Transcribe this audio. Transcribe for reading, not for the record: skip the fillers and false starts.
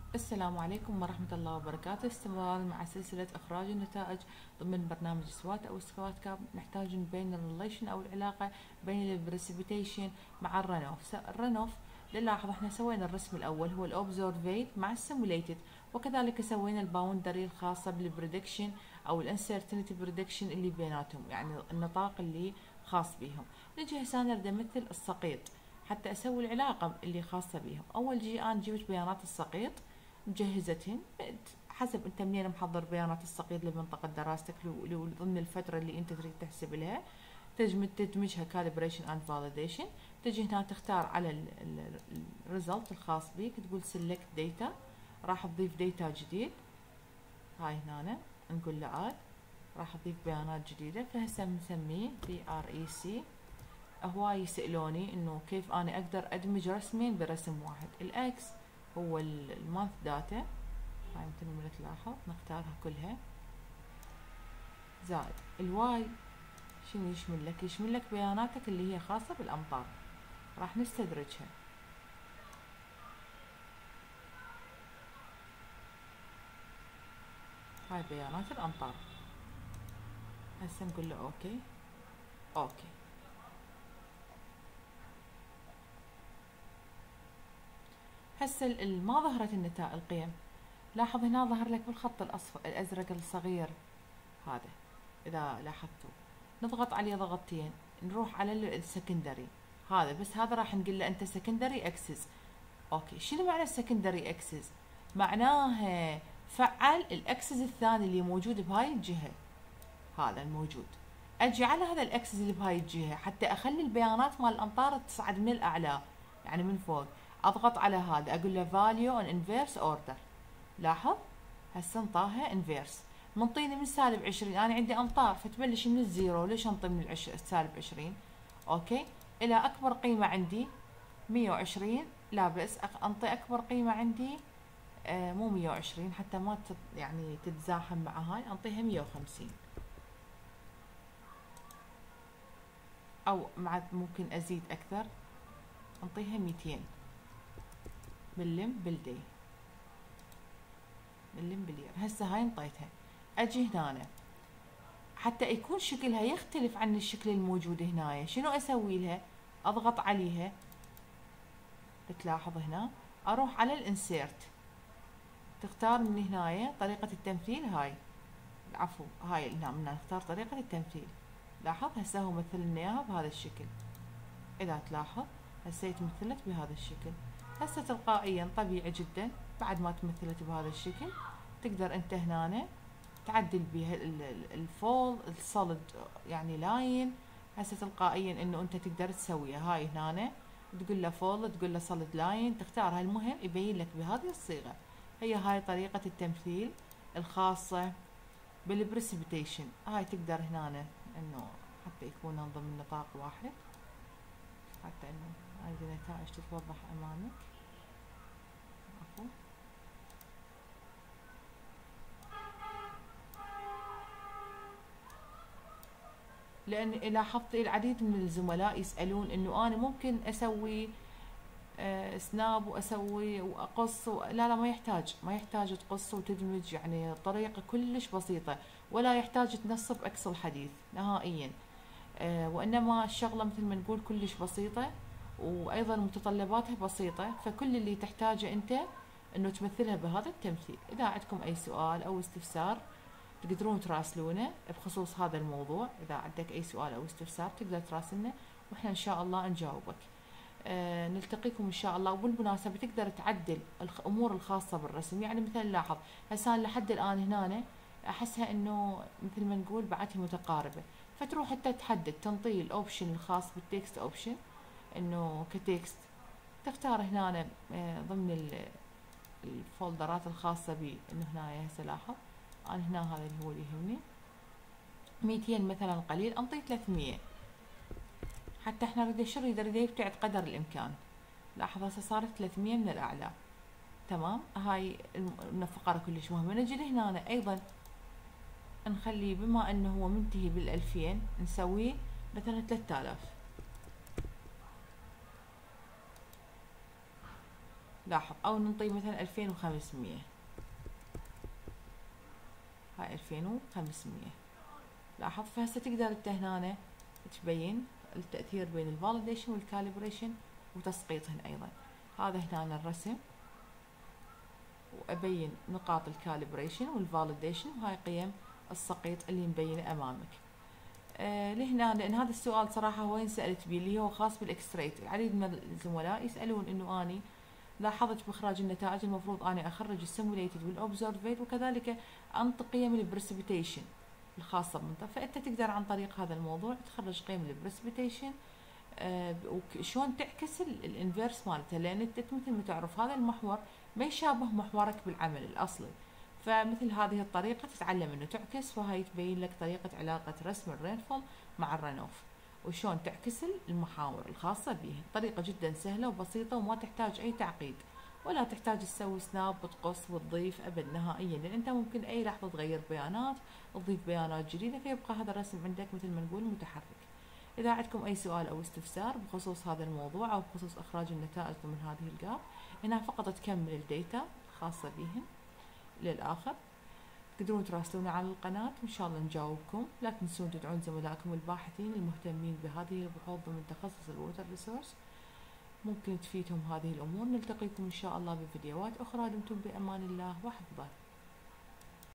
السلام عليكم ورحمة الله وبركاته. استمرار مع سلسلة إخراج النتائج ضمن برنامج سوات أو سكوات كاب. نحتاج نبين الريليشن أو العلاقة بين البريسبيتيشن مع الرن-اوف. الرن-اوف نلاحظ احنا سوينا الرسم الأول هو الأوبزرفيد مع السيموليتد، وكذلك سوينا الباوندري الخاصة بالبريدكشن أو الانسرتينتي بريدكشن اللي بيناتهم، يعني النطاق اللي خاص بيهم. نجي هسه نريد أمثل السقيط حتى أسوي العلاقة اللي خاصة بيهم. أول شيء أنا جبت بيانات السقيط مجهزتهن حسب انت منين محضر بيانات السقيط لمنطقة دراستك ضمن الفترة اللي انت تريد تحسب لها، تدمجها calibration and validation. تجي هنا تختار على الريزلت الخاص بيك، تقول select data، راح تضيف ديتا جديد. هاي هنا نقول له add، راح اضيف بيانات جديدة. فهسه بنسميه BREC. هواي يسألوني انه كيف انا اقدر ادمج رسمين برسم واحد. الاكس هو المانث داتا، هاي مثل ما تلاحظ نختارها كلها، زائد الواي شنو يشمل لك؟ يشمل لك بياناتك اللي هي خاصة بالأمطار، راح نستدرجها. هاي بيانات الأمطار. هسه نقول له اوكي. اوكي، هسه ما ظهرت النتائج القيم. لاحظ هنا ظهر لك بالخط الأصفر الأزرق الصغير هذا، إذا لاحظتوا نضغط عليه ضغطتين نروح على السكندري هذا، بس هذا راح نقول له أنت سكندري أكسس. أوكي، شنو معنى السكندري أكسس؟ معناها فعل الأكسس الثاني اللي موجود بهاي الجهة، هذا الموجود. أجي على هذا الأكسس اللي بهاي الجهة حتى أخلي البيانات مال الأمطار تصعد من الأعلى، يعني من فوق. أضغط على هذا أقول له value on inverse order. لاحظ هسه انطاها انفيرس، منطيني من سالب 20. انا عندي امطار فتبلش من الزيرو، ليش انطي من سالب 20؟ اوكي، الى اكبر قيمه عندي 120. لا بس انطي اكبر قيمه عندي مو 120 حتى ما يعني تتزاحم مع هاي، انطيها 150 او ممكن ازيد اكثر، انطيها 200 ملم بالدي، ملم بالير. هسه هاي انطيتها. اجي هنا حتى يكون شكلها يختلف عن الشكل الموجود هنا، شنو اسوي لها؟ اضغط عليها، تلاحظ هنا اروح على الانسيرت، تختار من هنا طريقة التمثيل. هاي عفوا هاي هنا من نختار طريقة التمثيل. لاحظ هسه هو مثل لنا اياها بهذا الشكل. اذا تلاحظ هسه تمثلت بهذا الشكل. هسه تلقائيا طبيعي جدا بعد ما تمثلت بهذا الشكل تقدر انت هنا تعدل بها الفول السوليد يعني لاين. هسه تلقائيا انه انت تقدر تسويها. هاي هنا تقول له فول، تقول له سوليد لاين، تختارها. المهم يبين لك بهذه الصيغه. هاي طريقه التمثيل الخاصه بالبريسبيتيشن. هاي تقدر هنا انه حتى يكون ضمن نطاق واحد، حتى انه هاي النتائج تتوضح امامك. عفوا لان لاحظت العديد من الزملاء يسالون انه انا ممكن اسوي سناب واسوي واقص لا ما يحتاج تقص وتدمج، يعني طريقه كلش بسيطه، ولا يحتاج تنصب اكسل حديث نهائيا. وانما الشغله مثل ما نقول كلش بسيطه، وايضا متطلباتها بسيطه. فكل اللي تحتاجه انت انه تمثلها بهذا التمثيل. اذا عندكم اي سؤال او استفسار تقدرون تراسلونه بخصوص هذا الموضوع. اذا عندك اي سؤال او استفسار تقدر تراسلنا واحنا ان شاء الله نجاوبك. نلتقيكم ان شاء الله. وبالمناسبه تقدر تعدل الامور الخاصه بالرسم، يعني مثلا لاحظ هسه لحد الان هنا احسها انه مثل ما نقول بعدها متقاربه، فتروح انت تحدد تنطي الاوبشن الخاص بالتكست اوبشن انه كتكست، تختار هنا ضمن الفولدرات الخاصه بي انه هنا هسه لاحظ انا هنا هذا اللي هو اللي يهمني 200 مثلا قليل، انطي 300 حتى احنا نريد شو نريد يبتعد قدر الامكان. لاحظ هسه صارت 300 من الاعلى. تمام، هاي الفقرة كلش مهمة. نجي لهنا ايضا نخليه بما انه هو منتهي بال2000 نسويه مثلا 3000. لاحظ، او ننطي مثلا 2500، هاي 2500. لاحظ، فهسه تقدر انت هنا تبين التأثير بين الفاليديشن والكاليبريشن وتسقيطهن ايضا. هذا هنا الرسم، وابين نقاط الكاليبريشن والفاليديشن، وهاي قيم السقيط اللي مبينه امامك. لهنا، لان هذا السؤال صراحه وين سالت بيه اللي هو خاص بالاكستريت، العديد من الزملاء يسالون انه اني لاحظت باخراج النتائج المفروض اني اخرج السيموليتد والاوبزرفيد، وكذلك انطي قيم البريسبيتيشن الخاصه بمنطقه. فانت تقدر عن طريق هذا الموضوع تخرج قيم البريسبيتيشن، وشلون تعكس الانفيرس مالتها، لان انت مثل ما تعرف هذا المحور ما يشابه محورك بالعمل الاصلي. فمثل هذه الطريقه تتعلم انه تعكس، فهاي تبين لك طريقه علاقه رسم الرينفول مع الرنوف، وشون تعكس المحاور الخاصه به. طريقه جدا سهله وبسيطه وما تحتاج اي تعقيد، ولا تحتاج تسوي سناب وتقص وتضيف ابد نهائيا، لان انت ممكن اي لحظه تغير بيانات، تضيف بيانات جديده، فيبقى هذا الرسم عندك مثل ما نقول متحرك. إذا عندكم أي سؤال أو استفسار بخصوص هذا الموضوع أو بخصوص إخراج النتائج من هذه الجاب، هنا فقط تكمل الديتا الخاصة بهم للآخر. تقدرون تراسلونا على القناة وإن شاء الله نجاوبكم. لا تنسون تدعون زملائكم الباحثين المهتمين بهذه البحوث ضمن تخصص الووتر ريسورس، ممكن تفيدهم هذه الأمور. نلتقيكم إن شاء الله بفيديوهات أخرى. دمتم بأمان الله وحفظه.